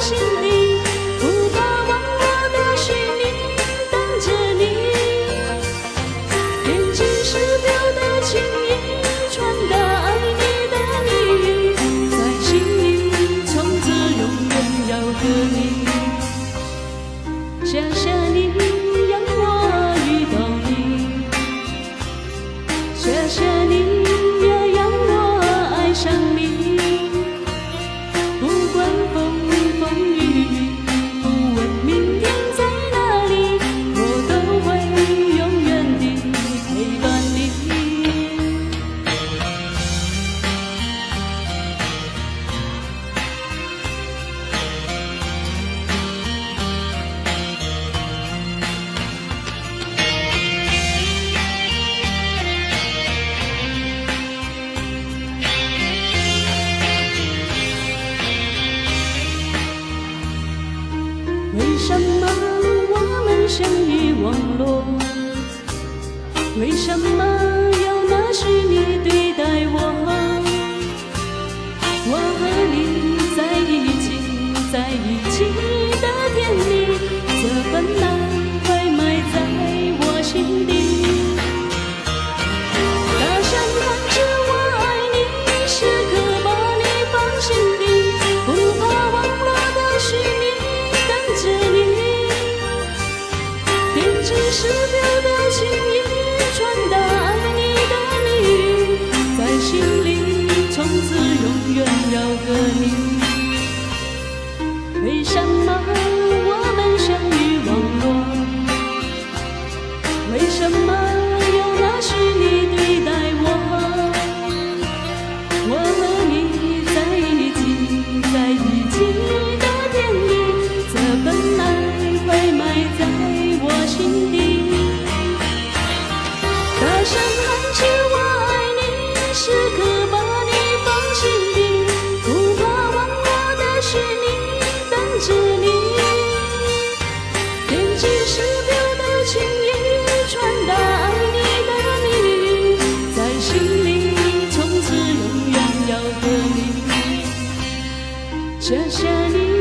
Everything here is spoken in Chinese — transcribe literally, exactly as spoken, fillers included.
心底，不怕忘我的是你，等着你。编织时表的情意，传达爱你的谜语，在心里，从此永远要和你。谢谢你让我遇到你，谢谢你也让我爱上你。不管风风雨雨，不问明天在哪里，我都会永远地陪伴你。为什么我们相遇网络？为什么要拿虚拟对待我？我和你在一起，在一起的甜蜜，这份爱会埋在我心底。大声喊着我爱你，时刻把你放心底，不怕忘了的是你。等着你，编织时表的情意，传达爱你的谜语，在心里，从此永远要和你。为什么我们相遇网络？为什么要拿虚拟对待我？我和你在一起，在一起的甜蜜，这份爱会埋在我心底。大声喊着我爱你，时刻把你放心底，不怕忘我的是你，等着你。编织时表的情意，传达爱你的谜语，在心里，从此永远要和你。谢谢你。